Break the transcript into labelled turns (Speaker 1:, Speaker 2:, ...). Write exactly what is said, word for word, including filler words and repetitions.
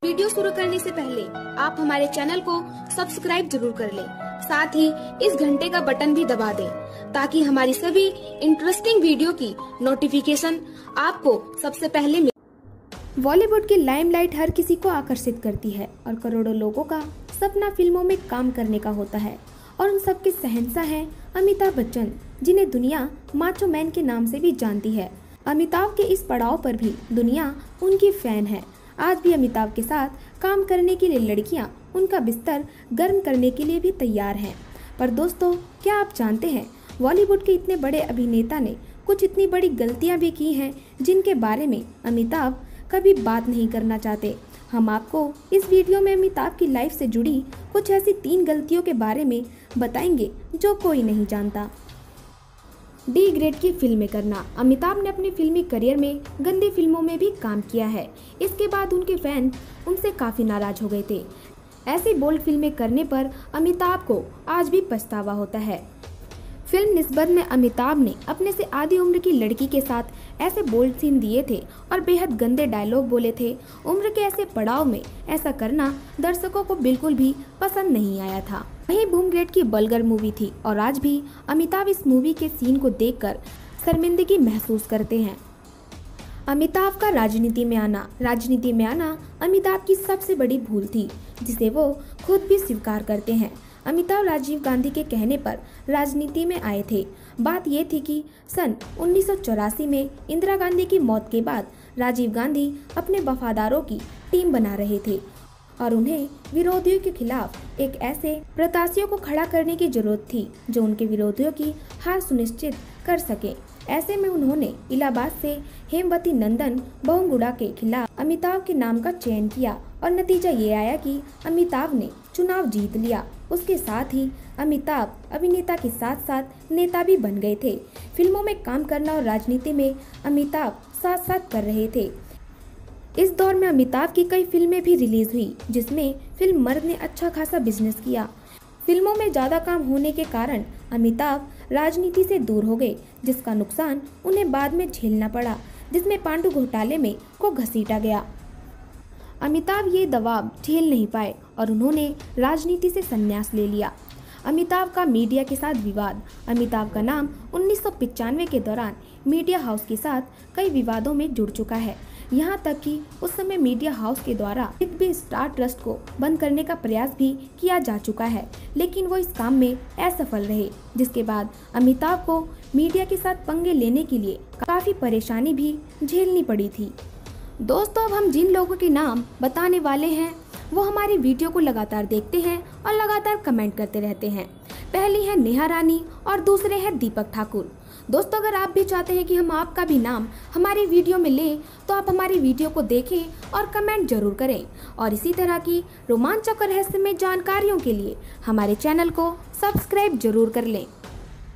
Speaker 1: Video शुरू करने से पहले आप हमारे चैनल को सब्सक्राइब जरूर कर लें, साथ ही इस घंटे का बटन भी दबा दें ताकि हमारी सभी इंटरेस्टिंग वीडियो की नोटिफिकेशन आपको सबसे पहले मिले। बॉलीवुड की लाइमलाइट हर किसी को आकर्षित करती है और करोड़ों लोगों का सपना फिल्मों में काम करने का होता है और उन सबके शहंशाह हैं अमिताभ बच्चन, जिन्हें दुनिया माचो मैन के नाम से भी जानती है। अमिताभ के इस पड़ाव पर भी दुनिया उनकी फैन है। आज भी अमिताभ के साथ काम करने के लिए लड़कियां उनका बिस्तर गर्म करने के लिए भी तैयार हैं। पर दोस्तों, क्या आप जानते हैं बॉलीवुड के इतने बड़े अभिनेता ने कुछ इतनी बड़ी गलतियां भी की हैं जिनके बारे में अमिताभ कभी बात नहीं करना चाहते। हम आपको इस वीडियो में अमिताभ की लाइफ से जुड़ी कुछ ऐसी तीन गलतियों के बारे में बताएंगे जो कोई नहीं जानता। डी ग्रेड की फिल्में करना। अमिताभ ने अपने फिल्मी करियर में गंदी फिल्मों में भी काम किया है। इसके बाद उनके फैन उनसे काफ़ी नाराज हो गए थे। ऐसी बोल्ड फिल्में करने पर अमिताभ को आज भी पछतावा होता है। फिल्म निस्बत में अमिताभ ने अपने से आधी उम्र की लड़की के साथ ऐसे बोल्ड सीन दिए थे और बेहद गंदे डायलॉग बोले थे। उम्र के ऐसे पड़ाव में ऐसा करना दर्शकों को बिल्कुल भी पसंद नहीं आया था। वहीं बूम ग्रेड की बलगर मूवी थी और आज भी अमिताभ इस मूवी के सीन को देखकर शर्मिंदगी महसूस करते हैं। अमिताभ का राजनीति में आना। राजनीति में आना अमिताभ की सबसे बड़ी भूल थी, जिसे वो खुद भी स्वीकार करते हैं। अमिताभ राजीव गांधी के कहने पर राजनीति में आए थे। बात ये थी कि सन उन्नीस सौ चौरासी में इंदिरा गांधी की मौत के बाद राजीव गांधी अपने वफादारों की टीम बना रहे थे और उन्हें विरोधियों के खिलाफ एक ऐसे प्रत्याशियों को खड़ा करने की जरूरत थी जो उनके विरोधियों की हार सुनिश्चित कर सके। ऐसे में उन्होंने इलाहाबाद से हेमवती नंदन बहुगुणा के खिलाफ अमिताभ के नाम का चयन किया और नतीजा ये आया कि अमिताभ ने चुनाव जीत लिया। उसके साथ ही अमिताभ अभिनेता के साथ साथ नेता भी बन गए थे। फिल्मों में काम करना और राजनीति में अमिताभ साथ साथ कर रहे थे। इस दौर में अमिताभ की कई फिल्में भी रिलीज हुई, जिसमें फिल्म मर्द ने अच्छा खासा बिजनेस किया। फिल्मों में ज्यादा काम होने के कारण अमिताभ राजनीति से दूर हो गए, जिसका नुकसान उन्हें बाद में झेलना पड़ा, जिसमें पांडु घोटाले में को घसीटा गया। अमिताभ ये दबाव झेल नहीं पाए और उन्होंने राजनीति से संन्यास ले लिया। अमिताभ का मीडिया के साथ विवाद। अमिताभ का नाम उन्नीस सौ पचानवे के दौरान मीडिया हाउस के साथ कई विवादों में जुड़ चुका है। यहाँ तक कि उस समय मीडिया हाउस के द्वारा एक भी स्टार ट्रस्ट को बंद करने का प्रयास भी किया जा चुका है, लेकिन वो इस काम में असफल रहे, जिसके बाद अमिताभ को मीडिया के साथ पंगे लेने के लिए काफी परेशानी भी झेलनी पड़ी थी। दोस्तों, अब हम जिन लोगों के नाम बताने वाले हैं वो हमारी वीडियो को लगातार देखते हैं और लगातार कमेंट करते रहते हैं। पहली है नेहा रानी और दूसरे हैं दीपक ठाकुर। दोस्तों, अगर आप भी चाहते हैं कि हम आपका भी नाम हमारी वीडियो में लें तो आप हमारी वीडियो को देखें और कमेंट जरूर करें और इसी तरह की रोमांचक और रहस्यमय जानकारियों के लिए हमारे चैनल को सब्सक्राइब जरूर कर लें।